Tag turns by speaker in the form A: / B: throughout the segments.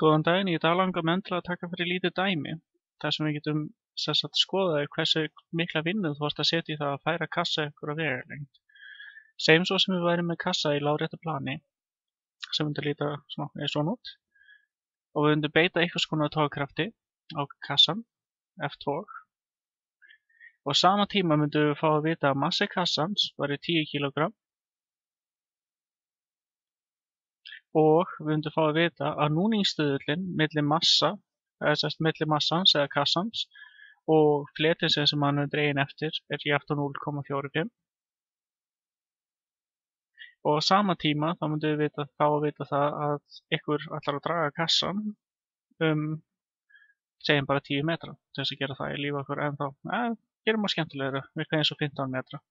A: Góðan daginn, í dag langar menn til að taka fyrir lítið dæmi, þar sem við getum skoðað hversu mikla vinnu þú varst að setja í það að færa kassa ykkur á vegalengd. Segjum svo sem við værum með kassa í láréttu plani, sem myndi líta svona út, og við myndum beita einhvers konar togkrafti á kassan, F-tog, og á sama tíma myndum við fá að vita að massi kassans væri 10 kg, og við myndum fá að vita að núningsstuðullinn milli massa, milli massans eða kassans og fletinsins sem hann er dregin eftir er jafnt á 0,45. Og á sama tíma þá myndum við fá að vita það að ykkur ætlar að draga kassan segjum bara 10 metra til þess að gera það í lífi okkur en þá gerum við skemmtilegra, virka eins og 15 metra.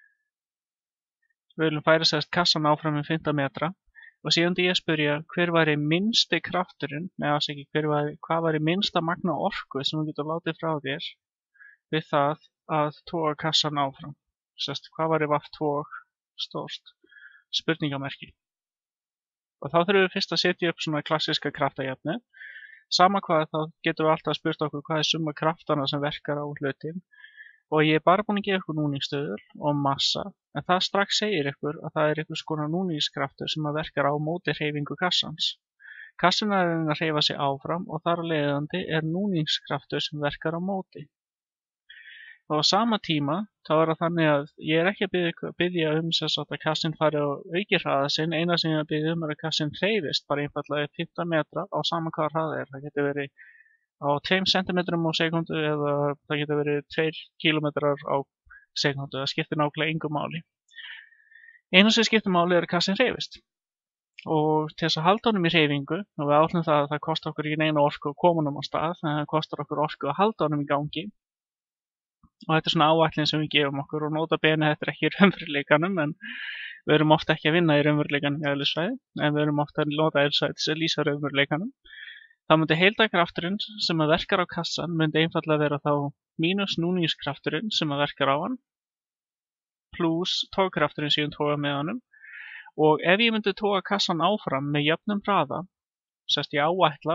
A: Við viljum færa kassan áfram með 15 metra og síðan ég spyrja hver væri minnsti krafturinn, hvað væri minnsta magna orku sem við getum látið frá þér við það að toga kassan áfram. Hvað væri V-tog stórt? Spurningamerki. Og þá þurfum við fyrst að setja upp svona klassiska kraftajafni. Sama hvað þá getum við alltaf spurt okkur hvað er summa kraftana sem verkar á hlutin. Og ég er bara búin að gefa ykkur núningsstöður og massa, en það strax segir ykkur að það er einhvers konar núningskraftur sem að verkar á móti hreyfingu kassans. Kassin er að hreyfa sig áfram og þar af leiðandi er núningskraftur sem verkar á móti. Og á sama tíma þá er það þannig að ég er ekki að biðja að kassin fari á aukihraða sinn, eina sem ég er að biðja er að kassin hreyfist bara einfallega 15 metra á sama hvað hraða er. Það getur verið á 2 cm á sekundu eða það getur verið 2 km á sekundu, það skiptir nákvæmlega engu máli. Einu sem skiptir máli er að kassin hreyfist. Og til þess að halda honum í hreyfingu, og við átlum það að það kostar okkur ekki neina orku að koma honum á stað, en það kostar okkur orku að halda honum í gangi. Og þetta er svona áætlun sem við gefum okkur og nota bene þetta er ekki í raunveruleikanum, en við erum ofta ekki að vinna í raunveruleikanum í eðlisfræði, en við erum ofta að nota eðlisfræði til að lýsa raunveruleikanum. Þá myndi heildarkrafturinn sem að verkar á kassan myndi einfallega vera þá mínus núningskrafturinn sem að verkar á hann pluss togkrafturinn sem ég toga með honum. Og ef ég myndi toga kassan áfram með jöfnum hraða, ég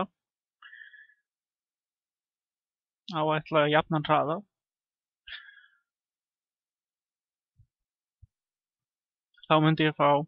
A: áætla jafnan hraða, þá myndi ég fá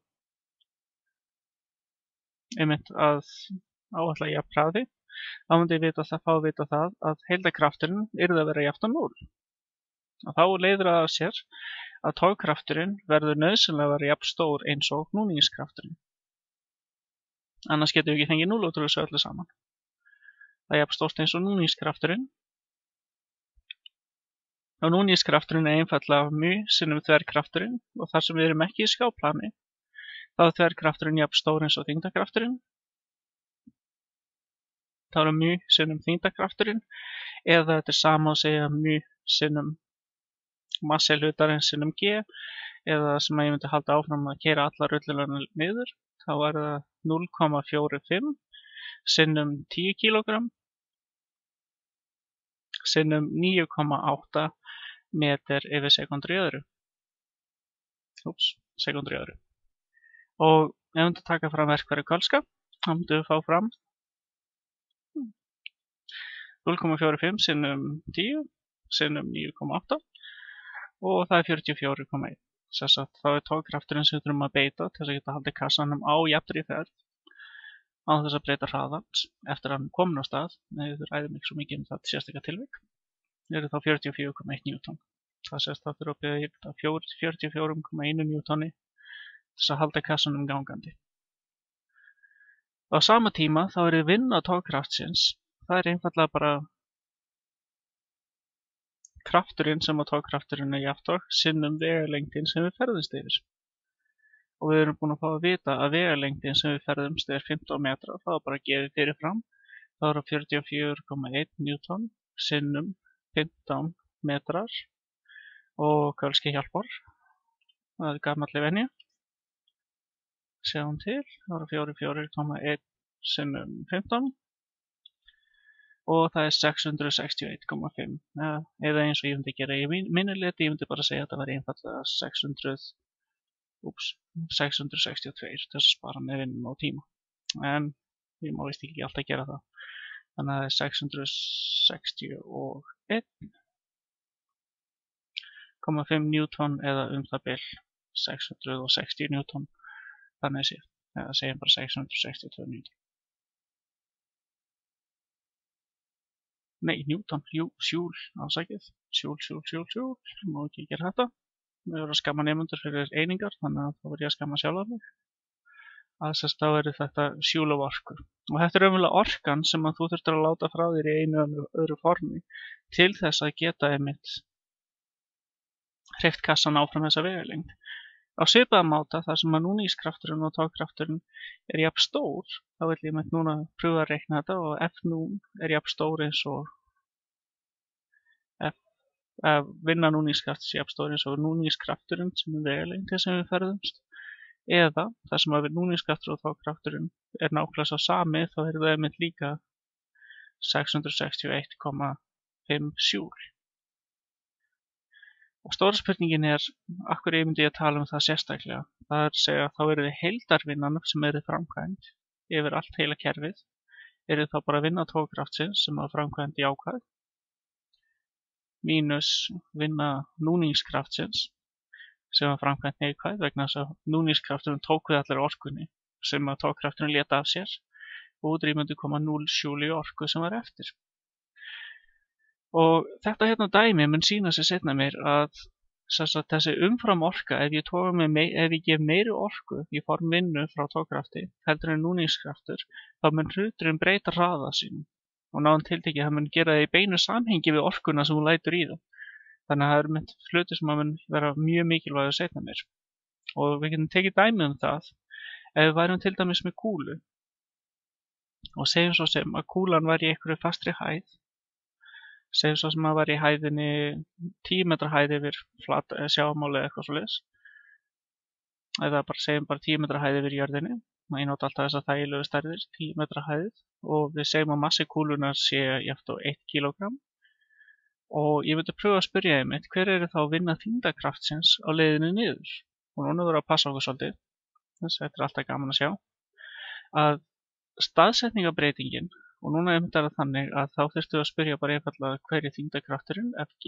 A: að áætla jafn hraði, þá myndi ég fá að vita það að heildarkrafturinn yrði að vera jafnt á 0. Og þá leiðir það af sér að togkrafturinn verður nauðsynlega að vera jafn stór eins og núningskrafturinn. Annars getum við ekki fengið 0 út úr þessu öllu saman. Það er jafn stórt eins og núningskrafturinn. Og núningskrafturinn er einfaldlega mu sinnum þverkrafturinn og þar sem við erum ekki í skáplani, þá er þverkrafturinn jafn stór eins og þyngdarkrafturinn. Þá er mu sinnum þyngdarkrafturinn eða þetta er sama að segja mu sinnum massi hlutarins sinnum g eða sem að ég myndi halda áfram að keyra alla rullurnar niður, þá er það 0,45 sinnum 10 kg sinnum 9,8 meter yfir sekundur í öðru. Sekundur í öðru. Og ef við myndum taka fram verkfæri kölska, þá myndum við fá fram 0,45 sinnum 10 sinnum 9,8 og það er 44,1. Þá er togkrafturinn sem við þurfum að beita til þess að geta haldið kassanum á jafnri ferð án þess að breyta hraðans eftir að hann komin á stað, við ræðum ekki svo mikið um það sérstaklega tilvik, eru þá 44,1 newton. Það þurfa að beita 44,1 newtoni til þess að halda kassanum gangandi. Á sama tíma þá er vinna togkraftsins, það er einfallega bara krafturinn sem á togkrafturinn er jafntog sinnum vegalengdin sem við ferðumst yfir. Og við erum búin að fá að vita að vegalengdin sem við ferðumst er 15 metra, það er bara að gefa fyrirfram. Það eru 44,1 newton sinnum 15 metrar og kölski hjálpar. Það er gamalli venja. Sjáum til, það eru 44,1 sinnum 15. Og það er 661,5 eða eins og ég myndi gera í minnileti, ég myndi bara segja að það var einfallega 662 til að spara með vinnum á tíma. En ég má víst ekki alltaf gera það. Þannig að það er 661,5 Newton eða það bil 660 Newton, þannig séð, eða segjum bara 662 Newton. Nei, Newton, Joule, ásækið, Joule, má ekki gera þetta. Við erum að skamma nemendur fyrir einingar, þannig að þá verð ég að skamma sjálfa mig. Þá verður þetta Joule af orku. Og þetta er raunverulega orkan sem að þú þurftir að láta frá þér í einu öðru formi til þess að geta einmitt hreyft kassan áfram þessa vegalengd. Á svipaða máta, þar sem að núningskrafturinn og togkrafturinn er jafn stór, þá vil ég einmitt núna pröfa að reikna þetta og F nú er jafn stór eins og vinna núningskrafts jafn stór eins og núningskrafturinn sem er vegalengdin sem við ferðumst, eða þar sem að núningskraftur og togkrafturinn er nákvæmlega svo sami, þá er það einmitt líka 661,5 Joule. Og stóra spurningin er, af hverju myndi ég að tala um það sérstaklega? Það er að segja að þá eru þið heildarvinnan sem eru framkvæmd yfir allt heila kerfið, eru þá bara vinna togkraftsins sem að framkvæmd jákvæð, mínus vinna núningskraftsins sem að framkvæmd neikvæð, vegna þess að núningskrafturinn tók við allir orkunni sem að togkrafturinn leta af sér, og útrý myndi koma 0 Joule í orku sem var eftir. Og þetta hérna dæmi mun sýna sig seinna mér að þessi umfram orka, ef ég gef meiri orku í form vinnu frá togkrafti heldur en núningskraftur, þá mun hluturinn breyta hraða sínum og náðan tiltekið hann mun gera það í beinu samhengi við orkuna sem hún lætur í það. Þannig að það eru mynd hlutir sem mun vera mjög mikilvægur seinna mér. Og við getum tekið dæmi um það ef við værum til dæmis með kúlu og segjum svo sem að kúlan var í einhverju fastri hæð. Segjum svo sem að var í hæðinni 10 metra hæð yfir sjávarmáli eða eitthvað svoleiðis. Eða segjum bara 10 metra hæð yfir jörðinni. Ég nota alltaf þess að þægilegu stærðir, 10 metra hæð. Og við segjum að massi kúlunar sé jafnt á 1 kilogramm. Og ég myndi pröfa að spyrja einmitt, hver eru þá vinna þyngdarkraftsins á leiðinni niður? Og núna verður að passa okkur svolítið. Þetta er alltaf gaman að sjá. Að staðsetningarbreytingin, og núna er það þannig að þá þurftu að spyrja bara einfallega hver er þyngdarkrafturinn, FG,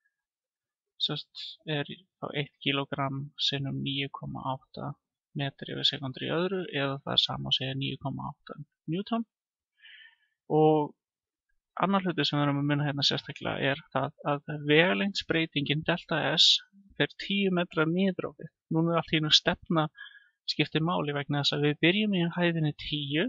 A: er þá 1 kilogramm sinnum 9,8 metri yfir sekundur í öðru, eða það er sama að segja 9,8 Newton. Og annar hluti sem við erum að muna hérna sérstaklega er það að vegalengdsbreytingin delta S fer 10 metra niður á við. Núna er allt í einu stefna skiptir máli vegna þess að við byrjum í hæðinni 10.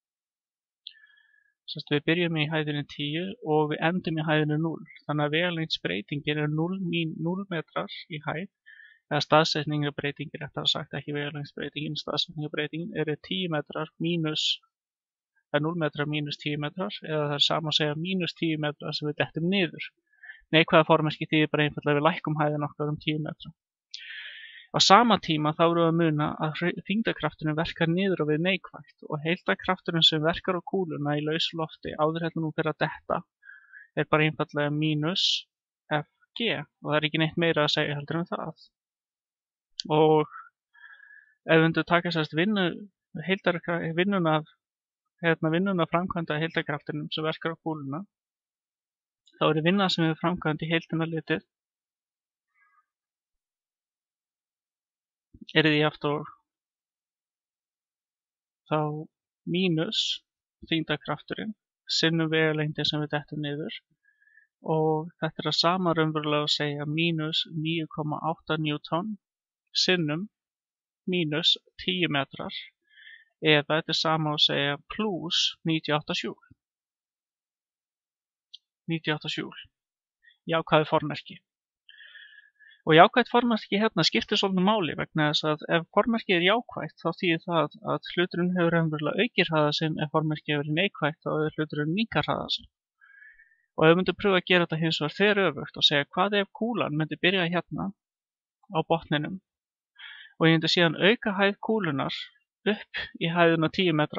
A: Við byrjum í hæðinni 10 og við endum í hæðinni 0. Þannig að vegalengdsbreytingin er 0 metrar í hæð, eða staðsetningarbreytingin, réttar sagt ekki vegalengdsbreytingin, staðsetningarbreytingin eru 10 metrar mínus 0 metrar mínus 10 metrar, eða það er sama að segja mínus 10 metrar sem við dettum niður. Neikvæða formerki þýðir bara einfallega við lækkum hæðin okkar 10 metra. Á sama tíma þá erum við að muna að þyngdarkrafturinn verkar niður á við neikvætt og heildarkrafturinn sem verkar á kúluna í lausu lofti áður heldur nú fyrir að detta er bara einfallega mínus FG og það er ekki neitt meira að segja heldur en það. Og ef við myndum taka sérst vinnuna framkvæmda heildarkraftinum sem verkar á kúluna, þá er vinna sem við framkvæmdi heildina litið er því aftur þá mínus þyngdarkrafturinn sinnum vegalengdin sem við dettum niður, og þetta er að sama raunverulega að segja mínus 9,8 Newton sinnum mínus 10 metrar, eða þetta er sama að segja pluss 98 Joule. 98 Joule. Jákvæðu formerki. Og jákvætt formerki hérna skiptir svolítið máli vegna þess að ef formerkið er jákvætt þá þýðir það að hluturinn hefur raunverulega aukið hraða sinn, ef formerkið hefur verið neikvætt þá hefur hluturinn minnkað hraða sinn. Og ef við myndum pröfa að gera þetta hins vegar þveröfugt og segja hvað ef kúlan myndi byrja hérna á botninum og ég myndi síðan auka hæð kúlunar upp í hæðina 10 metra.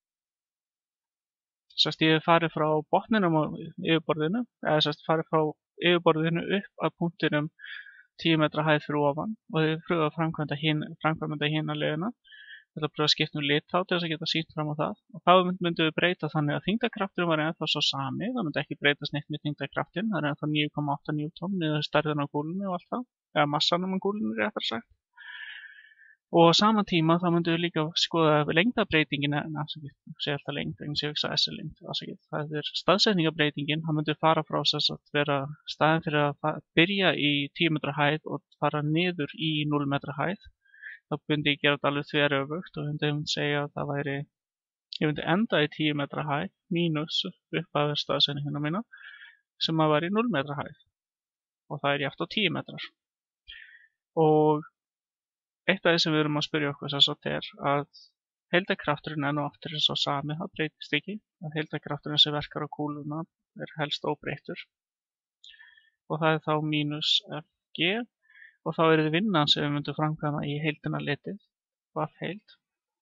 A: Sérst ég hef farið frá botninum á yfirborðinu, eða sérst farið frá yfirborðinu upp að punktinum 10 metra hæð fyrir ofan og þið pröfa að framkvæmda hina leiðina Ég ætla að pröfa að skipta lit þá til þess að geta sýnt fram á það. Og þá myndum við breyta þannig að þyngdarkrafturinn var ennþá svo sami. Það myndi ekki breytast neitt með þyngdarkraftinn. Það ennþá 9,8 Newton niður stærðin á kúlunni og allt það. Eða massanum á kúlunni réttar sagt. Og á sama tíma þá myndum við líka skoða lengdarbreytingin, sé alltaf lengd, en sé ekki S-lengd. Það staðsetningarbreytingin, það myndi fara frá þess að vera staðin fyrir að byrja í 10 metra hæð og fara niður í 0 metra hæð. Þá myndi ég gera þetta alveg þveröfugt og myndi segja að það væri, ég myndi enda í 10 metra hæð mínus upp að staðsetninguna mína sem að væri 0 metra hæð og það er jafnt á 10 metrar. Og eitt af því sem við erum að spyrja okkur þess að að heildarkrafturinn er nú aftur eins og sami, það breytist ekki, að heildarkrafturinn sem verkar á kúluna er helst óbreyttur og það er þá mínus Fg. Og þá er þið vinnan sem við myndum framkvæma í heildina litið, heild,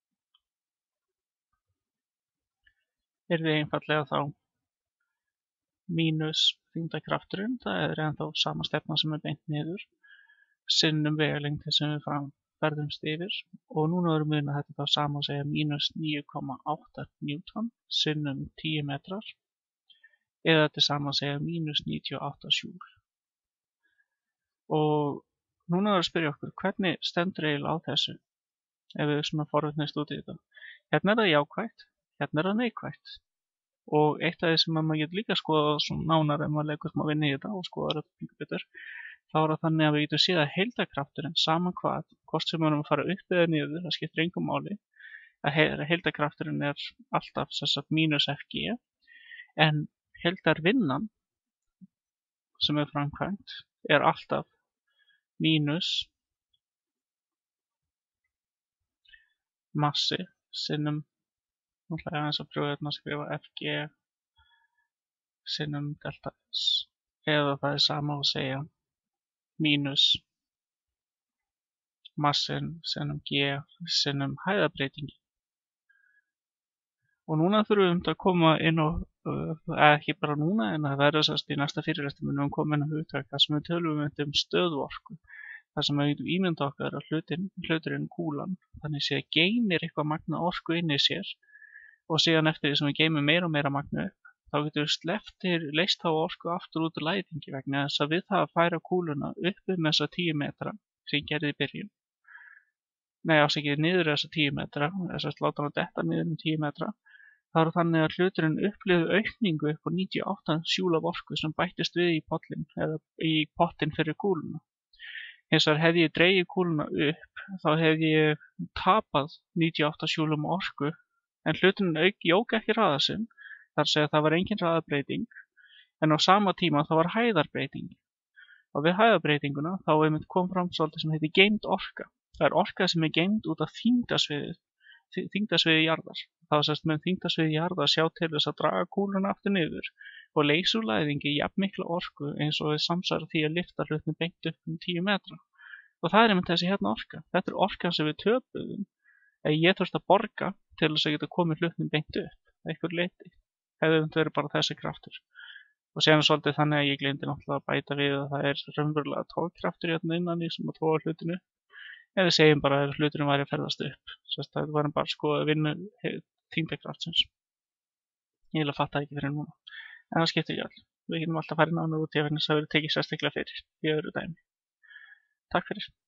A: er þið einfallega þá mínus þyngdarkrafturinn, það er ennþá sama stefna sem er beint niður, sinnum vegalengdin sem við ferðumst yfir og núna erum við að þetta þá sama að segja mínus 9,8 Newton sinnum 10 metrar eða þetta er sama að segja mínus 98 Joule. Og núna er að spyrja okkur, hvernig stendur eiginlega á þessu ef við svona forvitnist út í þetta. Hérna er það jákvætt, hérna er það neikvætt. Og eitt af því sem maður getur líka skoða svona nánar ef maður leggur smá vinna í þetta og skoðar þetta mjög betur, þá er það þannig að við getum séð að heildarkrafturinn sama hvað, hvort sem við erum að fara upp eða niður, það skiptir engu máli, að heildarkrafturinn er alltaf sagt, mínus Fg, en heildarvinnan sem er framkvæmt er alltaf mínus massi sinnum, nú ætla ég aðeins að pröfa að skrifa Fg sinnum delta S, eða það er sama að segja mínus massin sinnum G sinnum hæðarbreytingi. Og núna þurfum við að koma inn á, ekki bara núna, en það verður sérst í næsta fyrirlestur munum við koma inn á hugtak þar sem við tölum um stöðuorku. Það sem við getum ímynda okkar að hluturinn kúlan, þannig sé að geymir eitthvað magna orku inn í sér og síðan eftir því sem við geymum meira og meira magna upp, þá getum við leyst þá orku aftur út úr læðingi vegna þess að við það að færa kúluna upp þessa 10 metra sem ég gerði í byrjun. Nei, ásækið niður þessa 10 metra, þess að láta hann að detta niður 10 metra, þá er þannig að hluturinn upplifði aukningu upp á 98 Joule af orku sem bættist við í pollin eða í pottin fyrir kúluna. Hins vegar hefði ég dregið kúluna upp, þá hefði ég tapað 98 Joule af orku, en hluturinn jók ekki hraða sinn, þar segja að það var engin hraðabreyting, en á sama tíma þá var hæðarbreyting. Og við hæðarbreytinguna þá kom fram svolítið sem heitir geymd orka. Það er orka sem er geymd út af þyngdarsviði jarðar. Það var sérst með þyngdarsviði jarðar sjá til þess að draga kúluna aftur niður og leysa úr læðingi jafn mikla orku eins og við samsvara því að lyfta hlutinu beint upp 10 metra. Og það er einmitt þessi hérna orka. Þetta er orkan sem við töpuðum að ég þurfti að borga til þess að geta komið hlutinu beint upp. Eitthvað leyti. Hefði verið bara þessi kraftur. Og séðan svolítið þannig að ég gleymdi náttúrulega að bæta við að það er raunverulega tókkraftur hérna innan í sem að tóa hlutinu. Eða við segjum bara að hluturinn væri að ferðast upp. Sérst að það var bara sko að vinna þyngdarkraftsins. Ég vil að fatta ekki fyrir núna. En það skiptir ekki all. Við getum alltaf farið nánar út í að það verið tekið sérstaklega fyrir í öðru dæmi. Takk fyrir.